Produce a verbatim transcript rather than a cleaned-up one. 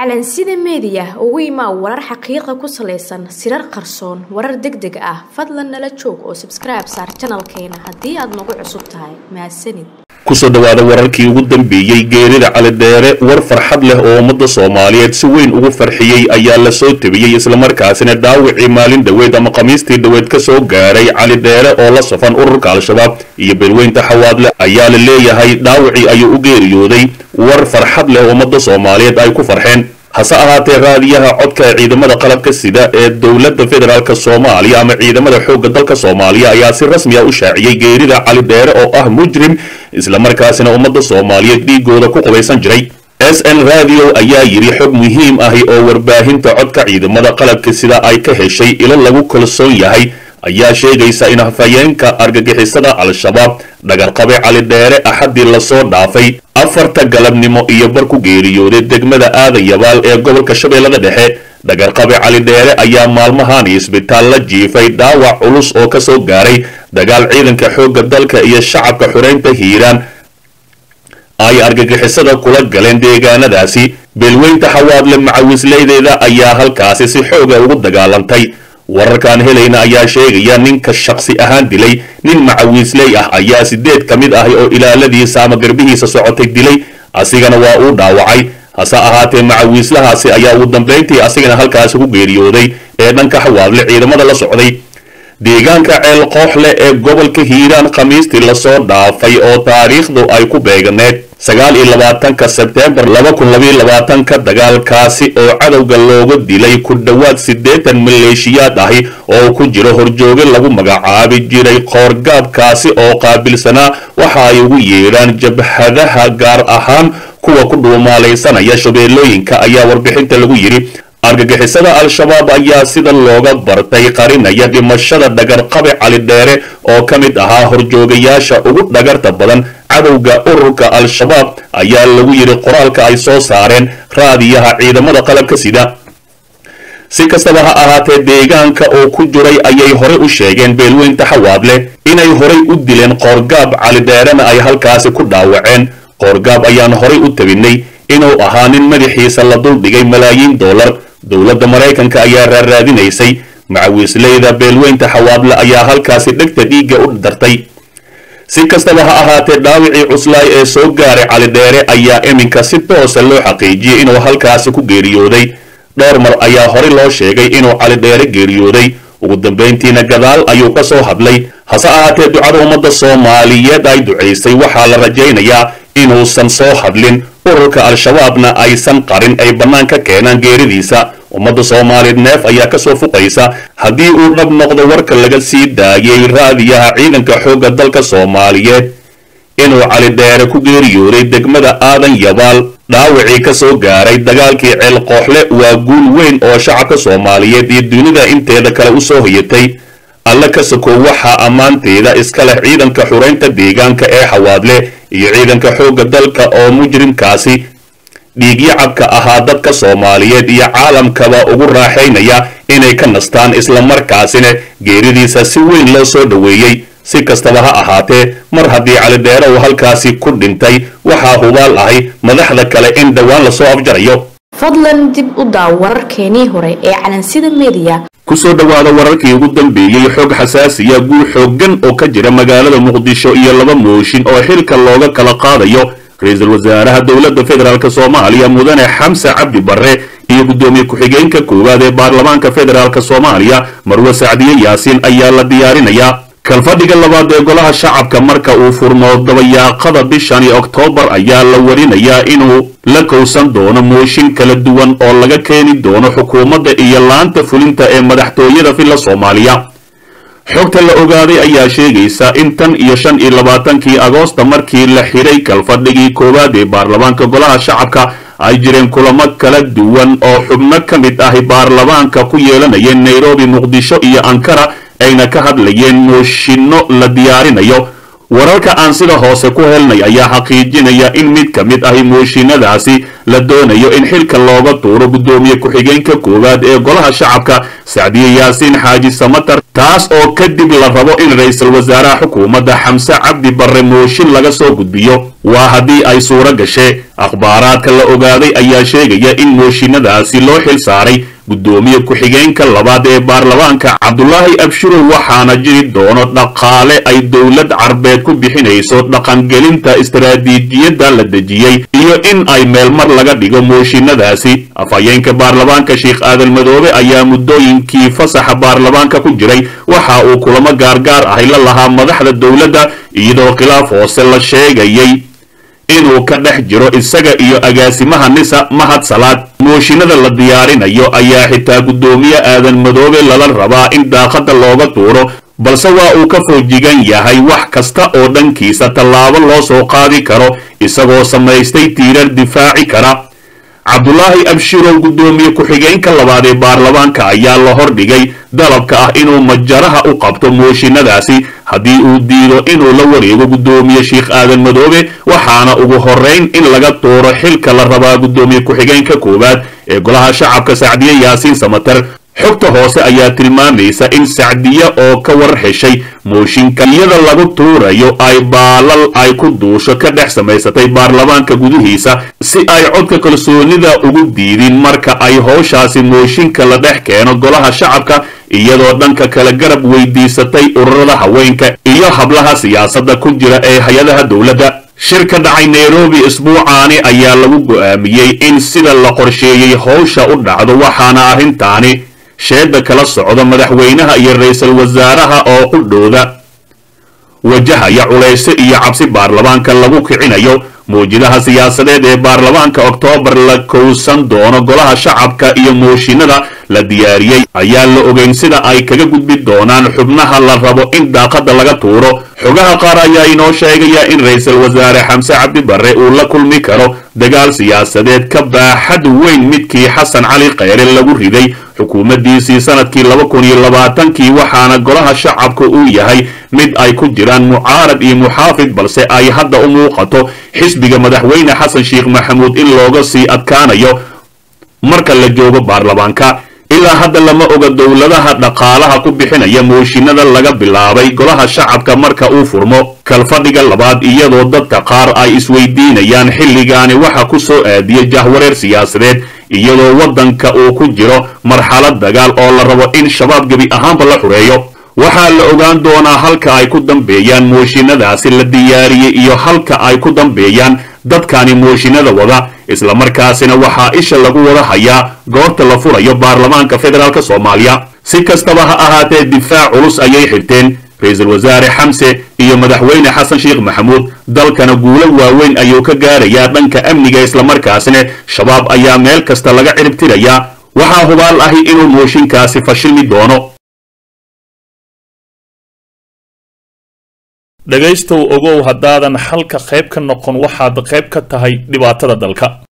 calansida media ugu imaa warar xaqiiqo ku saleysan sirar qarsoon warar degdeg ah fadlan nala joog oo subscribe saar channelkeena hadii aad nagu cusub tahay mahadsanid kusoo dhawaada wararkii ugu dambeeyay geerida Cali Dheere war farxad leh oo ummadda Soomaaliyeed si weyn ugu farxiyay ayaa la soo tabiyay isla markaasina dhaawacii maalin dhaweed ama qamiistii dhaweed ka soo gaaray Cali Dheere oo la safan ururka Al-Shabaab iyo beelweynta Xawaadle ayaa la leeyahay dhaawacii ayuu u geeriyooday war farxad leh oo ummadda Soomaaliyeed ay ku farxeen hase ahaatee raadiyaha codka ee ciidamada qalabka sida ee dawladda federaalka Soomaaliya ama ciidamada xoogga dalka Soomaaliya ayaa si rasmi ah u shaaciyay geerida Cali Dheere oo ah mujrim isla markaasina ummadda Soomaaliyeed dhiigooda ku qabaysan jiray S N Radio ayaa yiri xog muhiim ah oo warbaahinta codka ciidamada qalabka sida ay ka heshay ilo lagu kalsoon yahay ayaa sheegaysa in hafayeenka argagixisada Al-Shabaab dhagar qabe Cali Dheere axadii la soo dhaafay afarta galabnimo iyo bar ku geeriyooday degmada Aadan Yabaal ee gobolka Shabeellada Dhexe dhagar qabe Cali Dheere ayaa maalmahan isbitaal la jiifay dhaawac culus oo ka soo gaaray dagaal ciidanka xoogga dalka iyo shacabka xureynta Hiiraan ay argagixisada kula galeen deegaanadaasi beelweynta Xawaadle macawisleydeeda ayaa halkaasi si xoog ah ugu dagaalantay wararkan helayna ayaa sheegaya ninka shakhsi ahaan dilay nin macawisley ah ayaa sideed kamid ah oo ilaaladiisa ama garbihiisa socotay dilay asigana waa uu dhaawacay hase ahaatee macawislahaasi ayaa ugu dambeyntii asigana halkaas ku geeriyooday ee dhanka Xawaadle ciidamada la socday deegaanka ceel qooxle ee gobolka Hiiraan khamiistii la soo dhaafay oo taariikhdu ay ku beeganeed sagaal iyo labaatanka Sebtembar laba kun laba iyo labaatanka dagaalkaasi oo cadawga looga dilay ku dhawaad siddeetan maleeshiyaad ahi oo ku jiro horjooge lagu magacaabi jiray qoorgaabkaasi oo qaabilsanaa waxa ay ugu yeeraan jabhadaha gaar ahaan kuwa ku dhuumaalaysanaya shabeellooyinka ayaa warbixinta lagu yiri argagixisada Al-Shabaab ayaa sida looga bartay qarinaya dhimashada dhagar qabe Cali Dheere oo kamid ahaa horjoogayaasha ugu dhagarta badan cadawga ururka Al-Shabaab ayaa lagu yiri qoraalka ay soo saareen raadiyaha ciidamada qalabka sida si kastaba ha ahaatee deegaanka oo ku jiray ayay hore u sheegeen beelweynta Xawaadle inay hore u dileen qoorgaab Cali Dheerena ay halkaasi ku dhaawaceen qoorgaab ayaan hore u tabinay inuu ahaa nin madaxiisa la dul dhigay malaayiin dollar dawladda Mareykanka ayaa raadinaysay macawisleyda beelweynta Xawaadle ayaa halkaasi dhagta dhiiga u dartay si kastaba ha ahaatee dhaawacii cuslaay ee soo gaaray Cali Dheere ayaa iminka si toos ah loo xaqiijiyay inuu halkaasi ku geeriyooday dhowr mar ayaa hore loo sheegay inuu Cali Dheere geeriyooday ugu dambeyntiina gadaal ayuu ka soo hadlay hase ahaatee ducada ummadda Soomaaliyeed ay duceysay waxaa la rajaynayaa inuusan soo hadlin ururka Al-Shabaabna aysan qarin ay banaan ka keenaan geeridiisa ummadda Soomaaliyeed neef ayaa ka soo fuqaysa hadii uu dhab noqdo warka laga sii daayay raadiyaha ciidanka xoogga dalka Soomaaliyeed inuu Cali Dheere ku geeriyooday degmada Aadan Yabaal dhaawacii ka soo gaaray dagaalkii ceel qooxle waa guul weyn oo shacabka Soomaaliyeed iyo dunida inteeda kale u soo hoyatay alla ka soo waxa amaanteeda iska leh ciidanka xureynta deegaanka ee Xawaadle iyo ciidanka xoogga dalka oo mujrimkaasi dhiigyacabka ahaa dadka Soomaaliyeed iyo caalamkaba ugu raaxaynaya inay ka nastaan isla markaasina geeridiisa si weyn loo soo dhaweeyay si kastaba ha ahaatee mar haddii Cali Dheere uu halkaasi ku dhintay waxaa hubaal ahay madaxda kale in dhawaan la soo afjarayo fadlan dib u daaw wararkeenii hore ee calansida media kusoo dhawaada wararkii ugu dambeeyay xog xasaasiya guul xooggan oo ka jira magaalada Muqdisho iyo laba mooshin oo xilka looga kala qaadayo ra'iisul wasaaraha dawladda federaalka Soomaaliya mudane Xamse Cabdi Barre iyo gudoomiye ku-xigeenka koowaad ee baarlamaanka federaalka Soomaaliya Marwo Sacdiye Yaasiin ayaa la diyaarinayaa kalfadhiga labaad ee golaha shacabka marka uu furmo dabayaaqada bishan Oktoobar ayaa la warinayaa inuu la kowsan doono mooshin kala duwan oo laga keeni doono xukuumadda iyo laanta fulinta ee madaxtooyada filla Soomaaliya xogta la ogaaday ayaa sheegaysa in tan iyo shan iyo labaatankii Agoosto markii la xiray kalfadhigii koowaad ee baarlamaanka golaha shacabka ay jireen kulamo kala duwan oo xubno kamid ah baarlamaanka ku yeelanayeen Nairobi Muqdisho iyo Ankara ayna ka hadlayeen mooshinno la diyaarinayo wararka aan sida hoose ku helnay ayaa xaqiijinaya in mid kamid ah mooshinadaasi la doonayo in xilka looga tuuro gudoomiye ku-xigeenka koowaad ee golaha shacabka Sacdiye Yaasiin Xaaji Samatar taas oo kadib la rabo in ra'iisul wasaaraha xukuumadda Xamse Cabdi Barre mooshin laga soo gudbiyo waa hadii ay suura gashay akhbaaraadka la ogaaday ayaa sheegaya in mooshinadaasi loo xil saaray gudoomiye ku-xigeenka labaad ee baarlamaanka Cabdullaahi Abshirow waxaana jiri doono dhaqaale ay dowlad carbeed ku bixinayso dhaqangelinta istiraatiijiyadda la dejiyay iyo in ay meel mar laga dhigo mooshinadaasi afhayeenka baarlamaanka Sheekh Aadan Madoobe ayaa muddooyinkii fasaxa baarlamaanka ku jiray waxa uu kulamo gaargaar ah la lahaa madaxda dowladda iyadoo khilaaf hoose la sheegayay inuu ka dhex jiro isaga iyo agaasimaha nisa Mahad Salaad mooshinada la diyaarinayo ayaa xitaa gudoomiye Aadan Madoobe lala rabaa in daaqada looga tuuro balse waa uu ka foojigan yahay wax kasta oo dhankiisa tallaabo loo soo qaadi karo isagoo samaystay tiirar difaaci kara Cabdullaahi Abshirow gudoomiye ku-xigeenka labaad ee baarlamaanka ayaa la hordhigay dalabka ah inuu majaraha u qabto mooshinadaasi haddii uu diido inuu la wareego gudoomiye Sheekh Aadan Madoobe waxaana ugu horeyn in laga tuuro xilka la rabaa gudoomiye ku-xigeenka koowaad ee golaha shacabka Sacdiye Yaasiin Samatar xogta hoose ayaa tilmaamaysa in Sacdiye oo ka war heshay mooshinka iyada lagu tuurayo ay baalal ay ku duusho ka dhex samaysatay baarlamaanka gudihiisa si ay codka kalsoonida ugu diidin marka ay howshaasi mooshinka la dhex keeno golaha shacabka iyadoo dhanka kala garab weydiisatay ururada haweenka iyo hablaha siyaasadda ku jira ee hay'adaha dowladda shirka dhacay Nairobi isbuucaani ayaa lagu go'aamiyay in sida la qorsheeyay howsha u dhacdo waxaana arrintaani sheeda kala socdo madaxweynaha iyo ra'iisul wasaaraha oo qudhooda wajahaya culays iyo cabsi baarlamaanka lagu kicinayo موجودها سياسات بارلمانك أكتوبر لكوسان دون قولها شعبك إيا موشيندا لدياريي أيال لأوغين سيدا أي كجود بدونان حبناها للربو إن داقد لغا تورو حقها قارا إنو شايقيا إن رئيس الوزراء حمزة عبد البر أولا كل ميكرو دقال سياسات كبا حد وين مدكي حسن علي قير اللغو ريدي حكومة دي سي سنة كي لبكوني لباتن كي وحانا قولها شعبك أويهي مد أي كجران معارض إي محافظ بلسي أي حد أموقتو حسبك مدحوين حسن شيخ محمود إن لوغا سي أدكانيو marka la joogo baarlamaanka ilaa hadda lama oga dawladaha dhaqaalaha ku bixinaya mooshinada laga bilaabay golaha shacabka marka uu furmo kalfadhiga labaad iyadoo dadka qaar ay isweydiinayaan xilligaani waxa ku soo aadiyay jahwareer siyaasadeed iyadoo wadanka uu ku jiro marxalad dagaal oo la rabo in shabaab gabi ahaanba la xureeyo waxaa la ogaan doonaa halka ay ku dambeeyaan mooshinadaasi la diyaariyay iyo halka ay ku dambeeyaan dadkani mooshinada wada isla markaasina waxa isha lagu wada hayaa goorta la furayo baarlamaanka federaalka Soomaaliya si kastaba ha ahaatee difaac culus ayay xirteen ra'iisul wasaare Xamse iyo madaxweyne Xasan Sheekh Maxamuud dalkana guulo waaweyn ayuu ka gaarayaa dhanka amniga isla markaasina shabaab ayaa meel kasta laga ciribtirayaa waxa hubaal ahi inuu mooshinkaasi fashilmi doono dhagaystow ogow haddaadan halka qayb ka noqon waxaad qayb ka tahay dhibaatada dalka